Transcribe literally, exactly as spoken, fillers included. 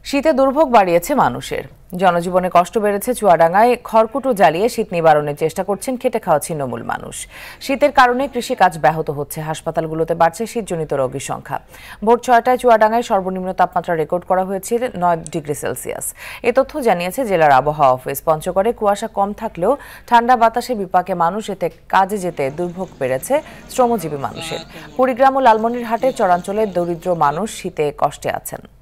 শীতে দুর্ভোগ বাড়িয়েছে মানুষের, জনজীবনে কষ্ট বেড়েছে। চুয়াডাঙ্গায় খড়কুটো জ্বালিয়ে শীত নিবারণের চেষ্টা করছেন খেটে খাওয়া ছিন্নমূল মানুষ। শীতের কারণে কৃষিকাজ ব্যাহত হচ্ছে, হাসপাতালগুলোতে বাড়ছে শীতজনিত রোগীর সংখ্যা। ভোর ছয়টায় চুয়াডাঙ্গায় সর্বনিম্ন তাপমাত্রা রেকর্ড করা হয়েছে নয় ডিগ্রি সেলসিয়াস। এ তথ্য জানিয়েছে জেলার আবহাওয়া অফিস। পঞ্চগড়ে কুয়াশা কম থাকলেও ঠান্ডা বাতাসে বিপাকে মানুষ এতে কাজে যেতে দুর্ভোগ বেড়েছে শ্রমজীবী মানুষের। কুড়িগ্রাম ও লালমনিরহাটের চরাঞ্চলের দরিদ্র মানুষ শীতে কষ্টে আছেন।